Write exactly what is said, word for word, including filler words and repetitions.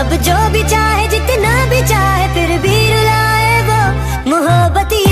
अब जो भी चाहे जितना भी चाहे फिर भी रुलाए वो मोहब्बत।